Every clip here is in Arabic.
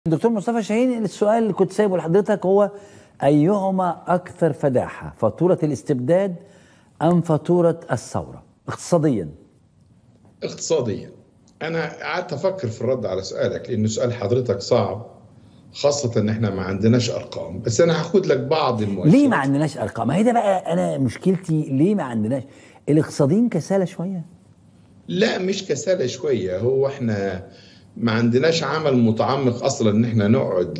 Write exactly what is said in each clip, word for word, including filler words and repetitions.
دكتور مصطفى شاهين، السؤال اللي كنت سايبه لحضرتك هو أيهما أكثر فداحة، فاتورة الاستبداد أم فاتورة الثورة اقتصاديا؟ اقتصاديا. أنا قعدت أفكر في الرد على سؤالك لأن سؤال حضرتك صعب، خاصة إن إحنا ما عندناش أرقام، بس أنا هاخد لك بعض المؤشرات. ليه ما عندناش أرقام؟ ما هي ده بقى أنا مشكلتي، ليه ما عندناش؟ الاقتصاديين كسالة شوية؟ لا مش كسالة شوية، هو إحنا ما عندناش عمل متعمق أصلا إن إحنا نقعد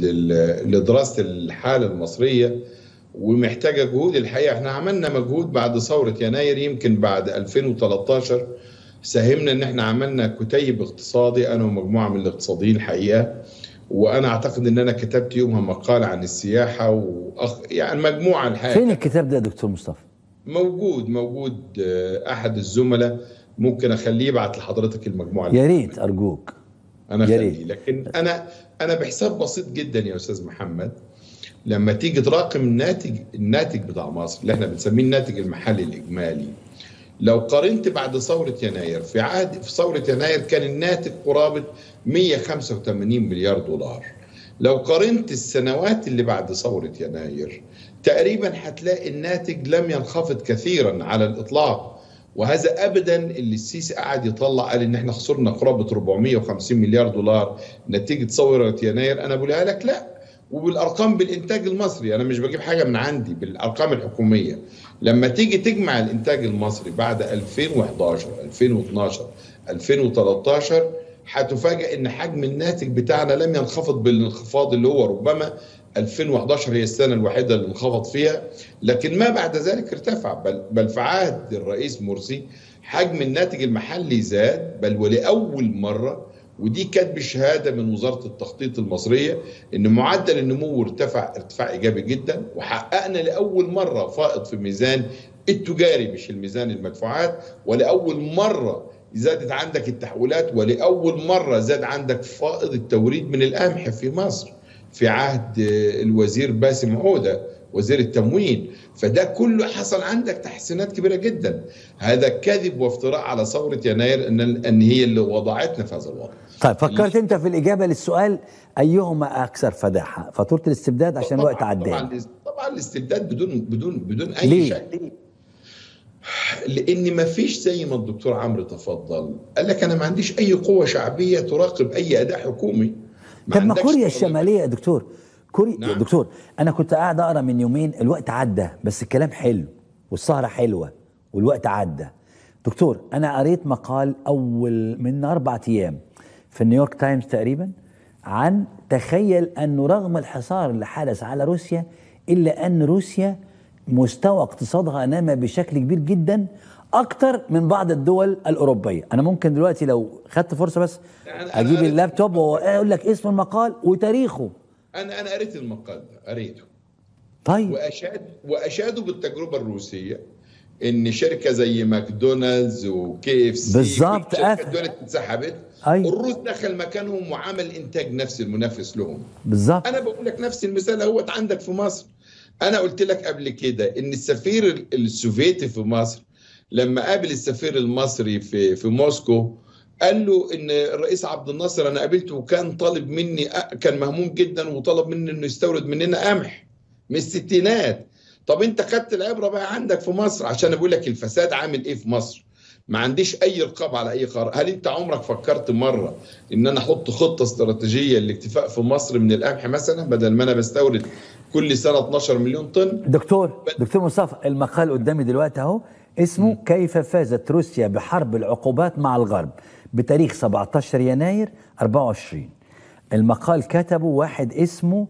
لدراسة الحالة المصرية، ومحتاجة جهود. الحقيقة إحنا عملنا مجهود بعد ثورة يناير، يمكن بعد ألفين وثلاثة عشر ساهمنا إن إحنا عملنا كتيب اقتصادي أنا ومجموعة من الاقتصاديين الحقيقة، وأنا أعتقد إن أنا كتبت يومها مقال عن السياحة وأخ... يعني مجموعة الحقيقة. فين الكتاب ده يا دكتور مصطفى؟ موجود موجود أحد الزملاء ممكن أخليه يبعت لحضرتك المجموعة. يا ريت أرجوك. أنا خليه، لكن أنا أنا بحساب بسيط جدا يا أستاذ محمد. لما تيجي تراقم الناتج الناتج بتاع مصر اللي احنا بنسميه الناتج المحلي الإجمالي، لو قارنت بعد ثورة يناير، في عهد في ثورة يناير كان الناتج قرابة مئة وخمسة وثمانين مليار دولار. لو قارنت السنوات اللي بعد ثورة يناير تقريبا هتلاقي الناتج لم ينخفض كثيرا على الإطلاق. وهذا ابدا اللي السيسي قاعد يطلع، قال ان احنا خسرنا قرابه أربعمئة وخمسين مليار دولار نتيجه ثوره يناير. انا بقولها لك لا، وبالارقام بالانتاج المصري، انا مش بجيب حاجه من عندي، بالارقام الحكوميه. لما تيجي تجمع الانتاج المصري بعد ألفين وإحدى عشر ألفين واثناشر ألفين وثلاثة عشر هتفاجئ ان حجم الناتج بتاعنا لم ينخفض بالانخفاض اللي هو ربما ألفين وإحدى عشر هي السنه الوحيده اللي انخفض فيها، لكن ما بعد ذلك ارتفع. بل, بل في عهد الرئيس مرسي حجم الناتج المحلي زاد، بل ولاول مره، ودي كانت بشهاده من وزاره التخطيط المصريه، ان معدل النمو ارتفع ارتفاع ايجابي جدا، وحققنا لاول مره فائض في الميزان التجاري مش الميزان المدفوعات، ولاول مره زادت عندك التحويلات، ولاول مره زاد عندك فائض التوريد من القمح في مصر في عهد الوزير باسم عودة وزير التموين. فده كله حصل عندك تحسينات كبيرة جدا. هذا كذب وافتراء على ثورة يناير ان ان هي اللي وضعتنا في هذا الوضع. طيب فكرت انت في الإجابة للسؤال أيهما أكثر فداحة، فاتورة الاستبداد عشان الوقت عدى؟ طبعا طبعا الاستبداد بدون بدون بدون أي ليه؟ شك. لأن ما فيش زي ما الدكتور عمرو تفضل قال لك أنا ما عنديش أي قوة شعبية تراقب أي أداء حكومي. طب ما كوريا الشمالية يا دكتور، كوريا نعم. يا دكتور أنا كنت قاعد أقرأ من يومين، الوقت عدى بس الكلام حلو والسهرة حلوة والوقت عدى. دكتور أنا قريت مقال أول من أربعة أيام في نيويورك تايمز تقريبا عن تخيل أنه رغم الحصار اللي حدث على روسيا إلا أن روسيا مستوى اقتصادها نما بشكل كبير جدا أكتر من بعض الدول الأوروبية. أنا ممكن دلوقتي لو خدت فرصة بس أجيب اللابتوب وأقول لك اسم المقال وتاريخه. أنا أنا قريت المقال ده، قريته. طيب وأشاد وأشادوا بالتجربة الروسية، إن شركة زي ماكدونالدز وكي اف سي بالظبط الشركات دول اتسحبت، أيوة. الروس دخل مكانهم وعمل إنتاج نفس المنافس لهم. بالظبط. أنا بقول لك نفس المثال اهوت عندك في مصر. أنا قلت لك قبل كده إن السفير السوفيتي في مصر لما قابل السفير المصري في في موسكو قال له ان الرئيس عبد الناصر انا قابلته وكان طالب مني، كان مهموم جدا وطلب مني انه يستورد مننا قمح من الستينات. طب انت خدت العبره بقى عندك في مصر، عشان اقول لك الفساد عامل ايه في مصر. ما عنديش اي رقابه على اي قرار. هل انت عمرك فكرت مره ان انا احط خطه استراتيجيه للاكتفاء في مصر من القمح مثلا، بدل ما انا بستورد كل سنه اثناشر مليون طن؟ دكتور دكتور مصطفى المقال قدامي دلوقتي اهو، اسمه م. كيف فازت روسيا بحرب العقوبات مع الغرب بتاريخ سبعة عشر يناير أربعة وعشرين. المقال كتبه واحد اسمه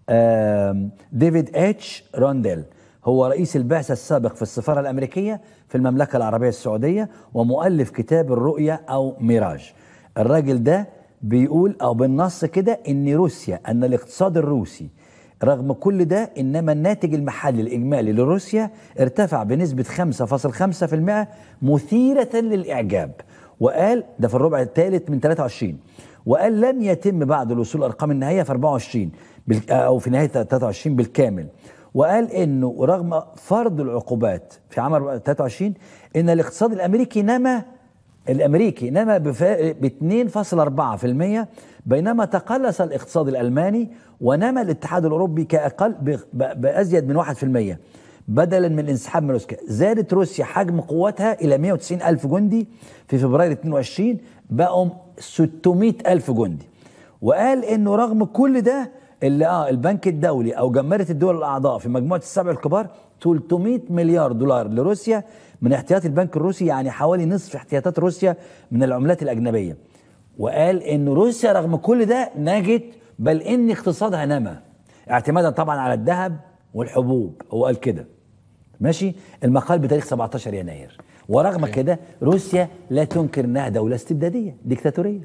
ديفيد اتش رونديل، هو رئيس البعثة السابق في السفارة الأمريكية في المملكة العربية السعودية ومؤلف كتاب الرؤية أو ميراج. الراجل ده بيقول أو بالنص كده إن روسيا، أن الاقتصاد الروسي رغم كل ده إنما الناتج المحلي الإجمالي لروسيا ارتفع بنسبة خمسة فاصلة خمسة بالمئة مثيرة للإعجاب. وقال ده في الربع الثالث من ثلاثة وعشرين، وقال لم يتم بعد الوصول أرقام النهاية في أربعة وعشرين أو في نهاية ثلاثة وعشرين بالكامل. وقال إنه رغم فرض العقوبات في عام ثلاثة وعشرين إن الاقتصاد الأمريكي نما الامريكي نما ب اثنين فاصلة أربعة بالمئة، بينما تقلص الاقتصاد الالماني ونما الاتحاد الاوروبي كاقل بازيد من واحد بالمئة بدلا من الانسحاب من روسيا. زادت روسيا حجم قوتها الى مئة وتسعين الف جندي في فبراير اثنين وعشرين، بقوا ستمئة الف جندي. وقال انه رغم كل ده اللي اه البنك الدولي او جمهوريه الدول الاعضاء في مجموعه السبع الكبار ثلاثمئة مليار دولار لروسيا من احتياطي البنك الروسي، يعني حوالي نصف احتياطات روسيا من العملات الاجنبيه. وقال ان روسيا رغم كل ده نجت، بل ان اقتصادها نما اعتمادا طبعا على الذهب والحبوب. هو قال كده ماشي. المقال بتاريخ سبعة عشر يناير. ورغم كده روسيا لا تنكر انها دوله استبداديه ديكتاتوريه.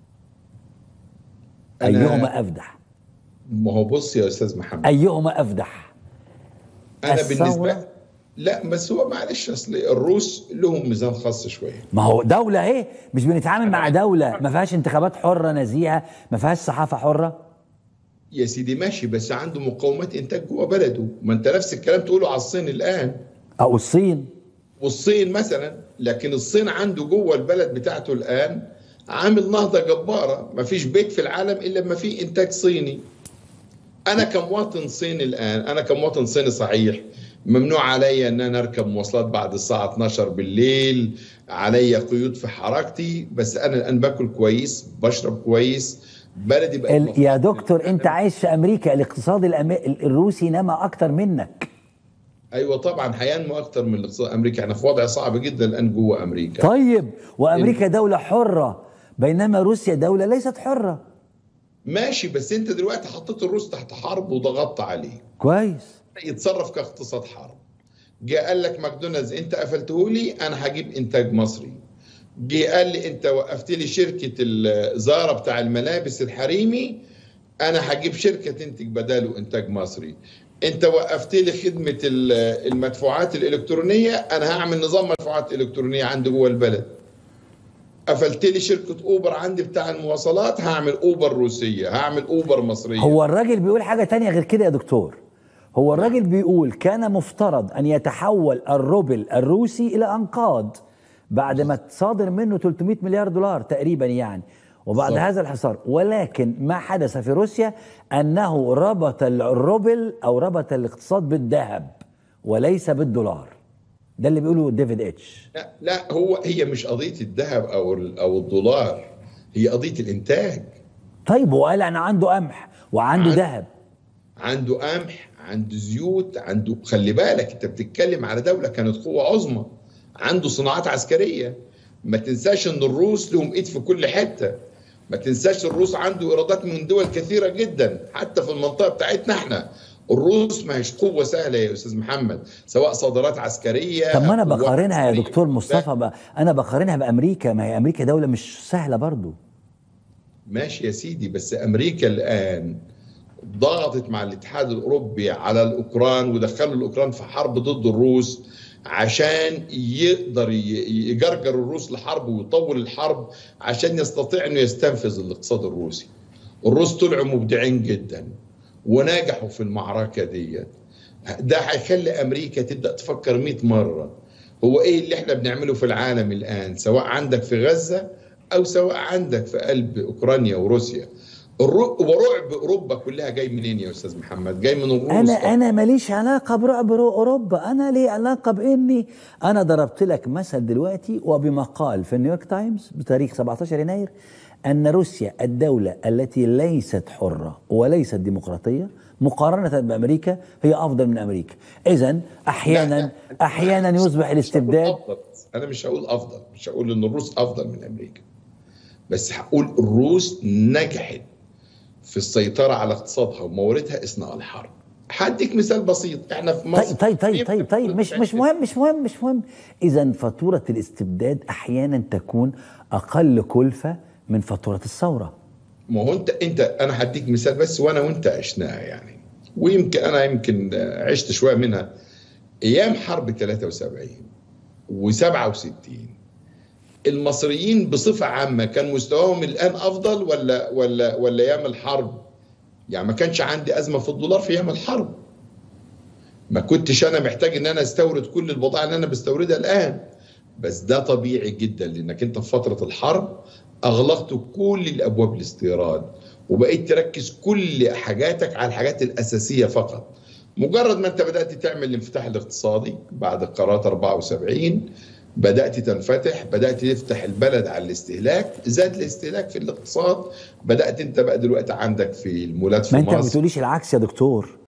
ايهما افدح؟ ما هو بص يا استاذ محمد، ايهما افدح؟ انا بالنسبه لا بس هو معلش، اصل الروس لهم ميزان خاص شويه. ما هو دوله اهي، مش بنتعامل مع دوله ما فيهاش انتخابات حره نزيهه، ما فيهاش صحافه حره يا سيدي ماشي، بس عنده مقومات انتاج جوه بلده. ما انت نفس الكلام تقوله على الصين الان او الصين والصين مثلا، لكن الصين عنده جوه البلد بتاعته الان عامل نهضه جباره. ما فيش بيت في العالم الا لما فيه انتاج صيني. انا كمواطن صيني الان، انا كمواطن صيني صحيح ممنوع عليا ان انا اركب مواصلات بعد الساعه اثناشر بالليل، عليا قيود في حركتي، بس انا الان باكل كويس، بشرب كويس، بلدي بقت يا دكتور انت عايش في امريكا، الاقتصاد الأم... الروسي نما اكتر منك. ايوه طبعا هينمو اكتر من الاقتصاد امريكا. احنا في وضع صعب جدا الان جوه امريكا. طيب وامريكا دوله حره بينما روسيا دوله ليست حره. ماشي، بس انت دلوقتي حطيت الروس تحت حرب وضغطت عليه كويس، يتصرف كاقتصاد حرب. جه قال لك ماكدونالدز انت قفلته لي، انا هجيب انتاج مصري. جه قال لي انت وقفت لي شركه الزارا بتاع الملابس الحريمي، انا هجيب شركه تنتج بداله انتاج مصري. انت وقفت لي خدمه المدفوعات الالكترونيه، انا هعمل نظام مدفوعات الكترونيه عندي جوه البلد. قفلت لي شركه اوبر عندي بتاع المواصلات، هعمل اوبر روسيه، هعمل اوبر مصريه. هو الراجل بيقول حاجه تانية غير كده يا دكتور. هو الراجل بيقول كان مفترض ان يتحول الروبل الروسي الى انقاض بعد ما تصادر منه ثلاثمئة مليار دولار تقريبا يعني، وبعد صح. هذا الحصار، ولكن ما حدث في روسيا انه ربط الروبل او ربط الاقتصاد بالذهب وليس بالدولار. ده اللي بيقوله ديفيد اتش. لا لا، هو هي مش قضيه الذهب او او الدولار، هي قضيه الانتاج. طيب هو قال انا عنده قمح وعنده ذهب، عنده قمح، عنده زيوت، عنده، خلي بالك انت بتتكلم على دوله كانت قوه عظمى، عنده صناعات عسكريه. ما تنساش ان الروس لهم ايد في كل حته. ما تنساش الروس عنده ايرادات من دول كثيره جدا حتى في المنطقه بتاعتنا احنا. الروس ما هيش قوه سهله يا استاذ محمد، سواء صادرات عسكريه. طب ما انا بقارنها يا دكتور مصطفى بقى، انا بقارنها بامريكا، ما هي امريكا دوله مش سهله برضو. ماشي يا سيدي، بس امريكا الان ضغطت مع الاتحاد الاوروبي على الاوكران ودخلوا الاوكران في حرب ضد الروس عشان يقدر يجرجر الروس لحرب ويطول الحرب عشان يستطيع انه يستنفذ الاقتصاد الروسي. الروس طلعوا مبدعين جدا ونجحوا في المعركه ديت. ده هيخلي امريكا تبدا تفكر مئة مره هو ايه اللي احنا بنعمله في العالم الان، سواء عندك في غزه او سواء عندك في قلب اوكرانيا وروسيا. ورعب اوروبا كلها جاي منين يا استاذ محمد؟ جاي من الروس. انا طبعا. انا ماليش علاقه برعب اوروبا، انا لي علاقه باني انا ضربت لك مثل دلوقتي وبمقال في نيويورك تايمز بتاريخ سبعة عشر يناير ان روسيا الدوله التي ليست حره وليست ديمقراطيه مقارنه بامريكا هي افضل من امريكا. اذا احيانا لا لا. احيانا يصبح الاستبداد. انا مش هقول افضل، مش هقول ان الروس افضل من امريكا، بس هقول الروس نجحت في السيطرة على اقتصادها ومواردها اثناء الحرب. هديك مثال بسيط، احنا في مصر. طيب طيب طيب طيب مش مش مهم مش مهم مش مهم. اذا فاتورة الاستبداد احيانا تكون اقل كلفة من فاتورة الثورة. ما هو انت انت انا هديك مثال بس، وانا وانت عشناها يعني، ويمكن انا يمكن عشت شوية منها. ايام حرب ثلاثة وسبعين وسبعة وستين المصريين بصفة عامة كان مستواهم الآن أفضل ولا ولا ولا أيام الحرب؟ يعني ما كانش عندي أزمة في الدولار في أيام الحرب. ما كنتش أنا محتاج إن أنا أستورد كل البضائع اللي أنا بستوردها الآن. بس ده طبيعي جدا، لانك انت في فتره الحرب اغلقت كل الابواب الاستيراد، وبقيت تركز كل حاجاتك على الحاجات الاساسيه فقط. مجرد ما انت بدات تعمل الانفتاح الاقتصادي بعد قرارات أربعة وسبعين، بدات تنفتح، بدات تفتح البلد على الاستهلاك، زاد الاستهلاك في الاقتصاد، بدات انت بقى دلوقتي عندك في المولات في ما مصر. انت ما بتقوليش العكس يا دكتور.